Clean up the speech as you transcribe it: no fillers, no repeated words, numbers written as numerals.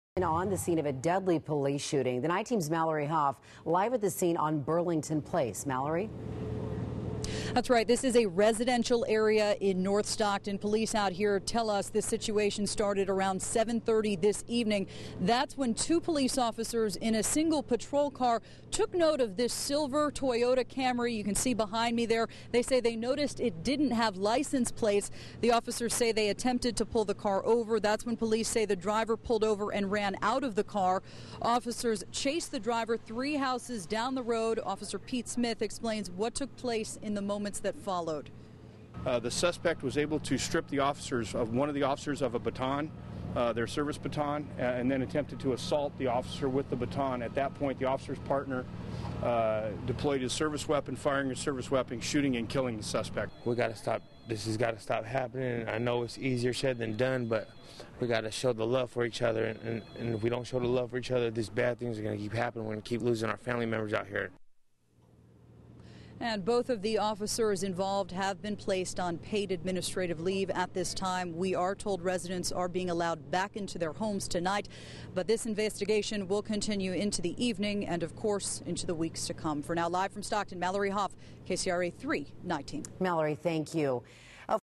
On the scene of a deadly police shooting. The night team's Mallory Hoff live at the scene on Burlington Place. Mallory? That's right. This is a residential area in North Stockton. Police out here tell us this situation started around 7:30 this evening. That's when two police officers in a single patrol car took note of this silver Toyota Camry. You can see behind me there. They say they noticed it didn't have license plates. The officers say they attempted to pull the car over. That's when police say the driver pulled over and ran out of the car. Officers chased the driver 3 houses down the road. Officer Pete Smith explains what took place in the moments that followed. The suspect was able to strip one of the officers of a baton, their service baton, and then attempted to assault the officer with the baton. At that point, the officer's partner deployed his service weapon, firing his service weapon, shooting and killing the suspect. We got to stop. This has got to stop happening. I know it's easier said than done, but we got to show the love for each other. And if we don't show the love for each other, these bad things are going to keep happening. We're going to keep losing our family members out here. And both of the officers involved have been placed on paid administrative leave at this time. We are told residents are being allowed back into their homes tonight, but this investigation will continue into the evening and, of course, into the weeks to come. For now, live from Stockton, Mallory Hoff, KCRA 3 Night Team. Mallory, thank you.